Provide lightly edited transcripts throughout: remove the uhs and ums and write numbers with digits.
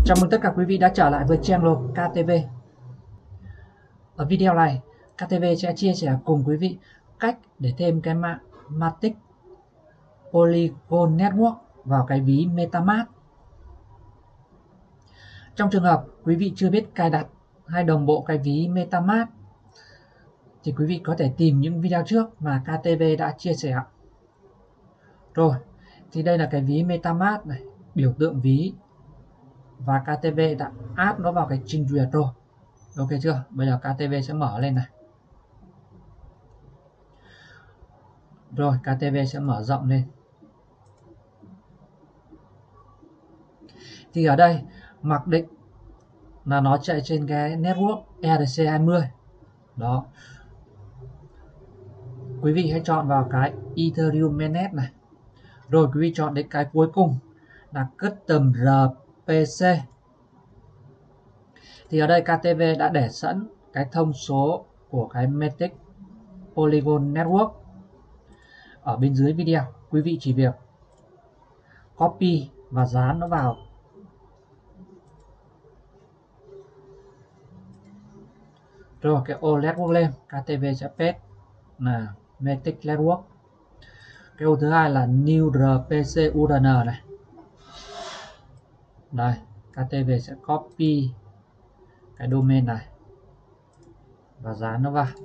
Chào mừng tất cả quý vị đã trở lại với channel KTV. Ở video này, KTV sẽ chia sẻ cùng quý vị cách để thêm cái mạng Matic Polygon Network vào cái ví MetaMask. Trong trường hợp quý vị chưa biết cài đặt hay đồng bộ cái ví MetaMask thì quý vị có thể tìm những video trước mà KTV đã chia sẻ. Rồi, thì đây là cái ví MetaMask này, biểu tượng ví, và KTV đã add nó vào cái trình duyệt rồi. Ok chưa? Bây giờ KTV sẽ mở lên này. Rồi KTV sẽ mở rộng lên. Thì ở đây mặc định là nó chạy trên cái network ERC20. Đó. Quý vị hãy chọn vào cái Ethereum mainnet này. Rồi quý vị chọn đến cái cuối cùng là Custom RPC. Thì ở đây KTV đã để sẵn cái thông số của cái Matic Polygon Network ở bên dưới video. Quý vị chỉ việc copy và dán nó vào. Rồi cái ô network lên, KTV sẽ paste là Matic Network. Cái ô thứ hai là New RPC URN này. Đây, KTV sẽ copy cái domain này và dán nó vào.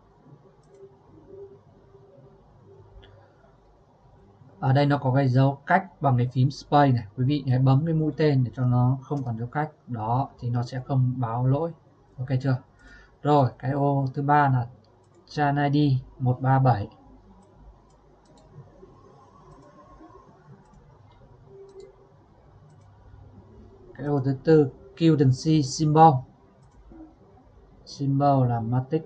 Ở đây nó có cái dấu cách bằng cái phím space này. Quý vị hãy bấm cái mũi tên để cho nó không còn dấu cách. Đó, thì nó sẽ không báo lỗi. Ok chưa? Rồi, cái ô thứ ba là Chan ID 137. Cái ô thứ tư Currency Symbol. Symbol là Matic.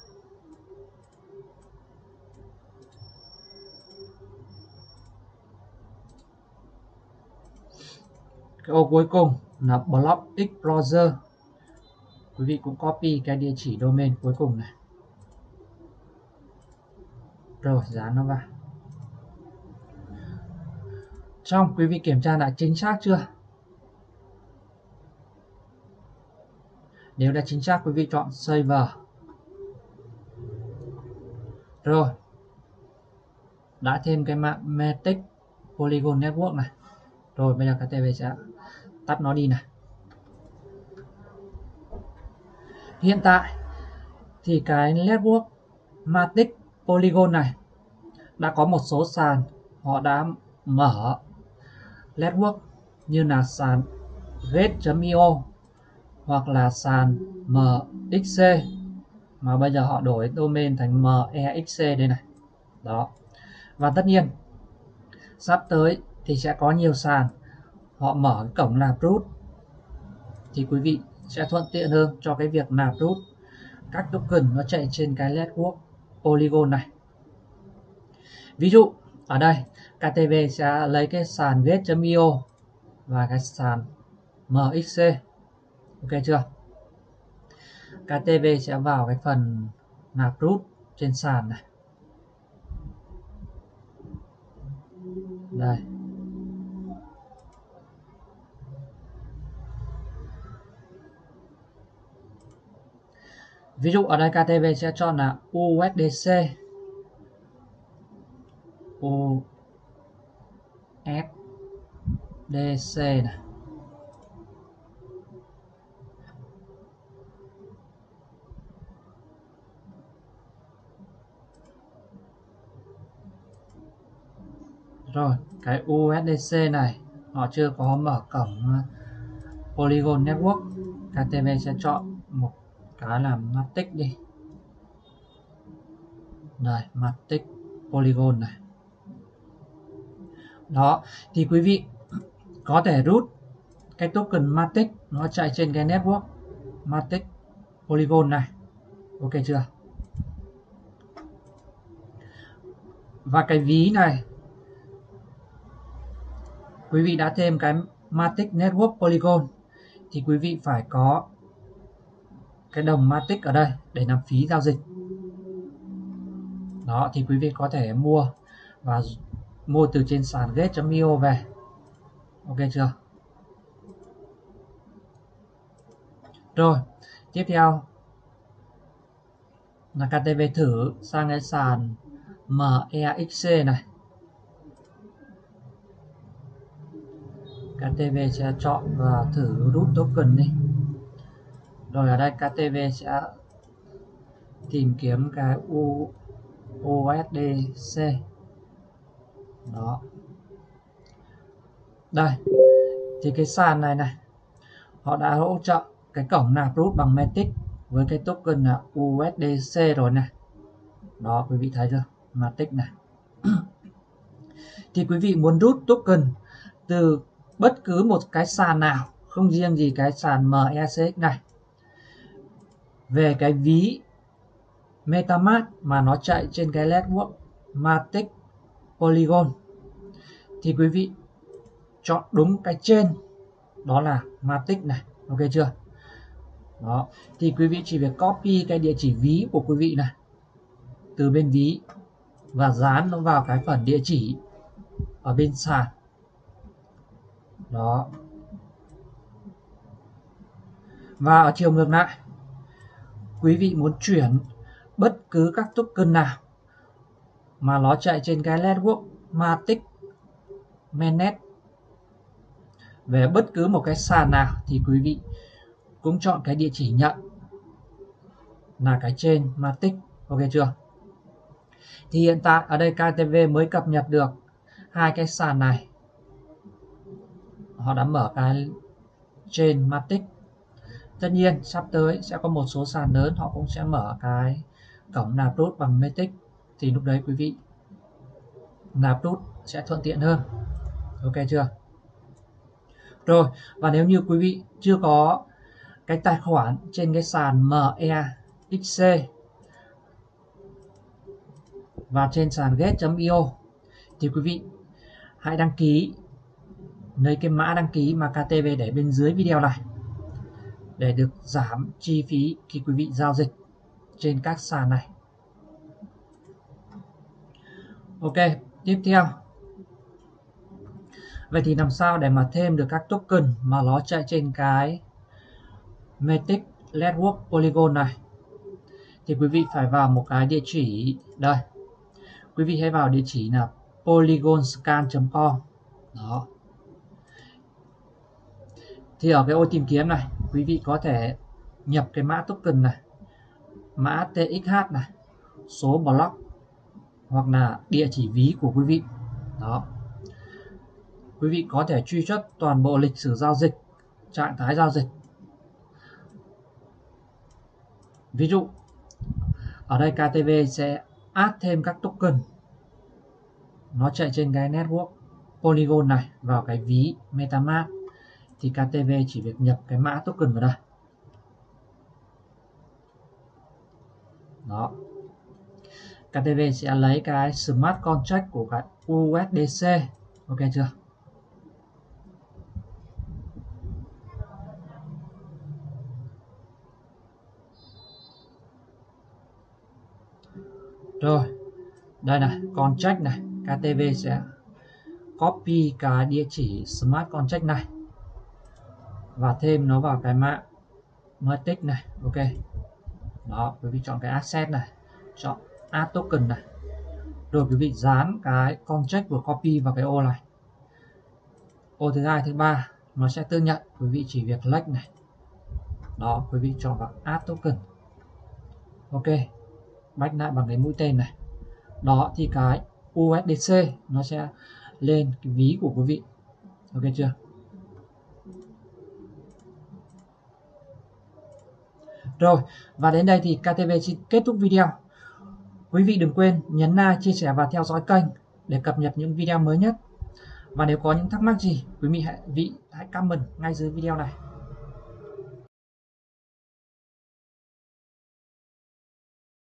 Cái ô cuối cùng là Block Explorer. Quý vị cũng copy cái địa chỉ domain cuối cùng này. Rồi dán nó vào. Xong, quý vị kiểm tra lại chính xác chưa? Nếu đã chính xác, quý vị chọn Save. Rồi, đã thêm cái mạng Matic Polygon Network này. Rồi bây giờ KTV sẽ tắt nó đi này. Hiện tại thì cái network Matic Polygon này đã có một số sàn họ đã mở network như là sàn Gate.io hoặc là sàn MXC, mà bây giờ họ đổi domain thành MEXC đây này. Đó. Và tất nhiên sắp tới thì sẽ có nhiều sàn họ mở cổng nạp rút, thì quý vị sẽ thuận tiện hơn cho cái việc nạp rút các token nó chạy trên cái network Polygon này. Ví dụ ở đây KTV sẽ lấy cái sàn Gate.io và cái sàn MXC. Ok chưa? KTV sẽ vào cái phần nạp rút trên sàn này. Đây. Ví dụ ở đây KTV sẽ chọn là USDC. USDC này. Rồi, cái USDC này họ chưa có mở cổng Polygon Network. KTV sẽ chọn một cái là Matic đi. Đây, Matic Polygon này. Đó, thì quý vị có thể rút cái token Matic nó chạy trên cái network Matic Polygon này. Ok chưa? Và cái ví này, quý vị đã thêm cái Matic Network Polygon thì quý vị phải có cái đồng Matic ở đây để làm phí giao dịch. Đó, thì quý vị có thể mua và mua từ trên sàn Gate.io về. Ok chưa? Rồi, tiếp theo là KTV thử sang cái sàn MEXC này. KTV sẽ chọn và thử root token đi. Rồi ở đây KTV sẽ tìm kiếm cái USDC. Đó. Đây. Thì cái sàn này này, họ đã hỗ trợ cái cổng nạp root bằng Matic với cái token là USDC rồi này. Đó, quý vị thấy chưa? Matic này. Thì quý vị muốn rút token từ bất cứ một cái sàn nào, không riêng gì cái sàn MEXC này, về cái ví MetaMask mà nó chạy trên cái network Matic Polygon, thì quý vị chọn đúng cái trên, đó là Matic này, ok chưa? Đó, thì quý vị chỉ việc copy cái địa chỉ ví của quý vị này từ bên ví và dán nó vào cái phần địa chỉ ở bên sàn. Đó. Và ở chiều ngược lại, quý vị muốn chuyển bất cứ các token nào mà nó chạy trên cái network Matic Mainnet về bất cứ một cái sàn nào, thì quý vị cũng chọn cái địa chỉ nhận là cái trên Matic, ok chưa? Thì hiện tại ở đây KTV mới cập nhật được hai cái sàn này, họ đã mở cái trên Matic. Tất nhiên sắp tới sẽ có một số sàn lớn họ cũng sẽ mở cái cổng nạp root bằng Matic, thì lúc đấy quý vị nạp root sẽ thuận tiện hơn, ok chưa? Rồi, và nếu như quý vị chưa có cái tài khoản trên cái sàn MEXC và trên sàn Gate.io, thì quý vị hãy đăng ký lấy cái mã đăng ký mà KTV để bên dưới video này để được giảm chi phí khi quý vị giao dịch trên các sàn này. Ok, tiếp theo. Vậy thì làm sao để mà thêm được các token mà nó chạy trên cái Matic Network Polygon này? Thì quý vị phải vào một cái địa chỉ đây. Quý vị hãy vào địa chỉ là polygonscan.com. Đó. Thì ở cái ô tìm kiếm này, quý vị có thể nhập cái mã token này, mã TXH này, số block hoặc là địa chỉ ví của quý vị. Đó. Quý vị có thể truy xuất toàn bộ lịch sử giao dịch, trạng thái giao dịch. Ví dụ, ở đây KTV sẽ add thêm các token nó chạy trên cái network Polygon này vào cái ví MetaMask, thì KTV chỉ việc nhập cái mã token vào đây. Đó. KTV sẽ lấy cái smart contract của cái USDC, ok chưa? Rồi, đây này, contract này, KTV sẽ copy cái địa chỉ smart contract này và thêm nó vào cái mã Matic này, ok. Đó, quý vị chọn cái asset này, chọn add token này. Rồi quý vị dán cái contract của copy vào cái ô này. Ô thứ hai, thứ ba nó sẽ tương nhận, quý vị chỉ việc click này. Đó, quý vị chọn vào add token. Ok, back lại bằng cái mũi tên này. Đó, thì cái USDC nó sẽ lên cái ví của quý vị, ok chưa? Rồi, và đến đây thì KTV xin kết thúc video. Quý vị đừng quên nhấn like, chia sẻ và theo dõi kênh để cập nhật những video mới nhất. Và nếu có những thắc mắc gì, quý vị hãy comment ngay dưới video này.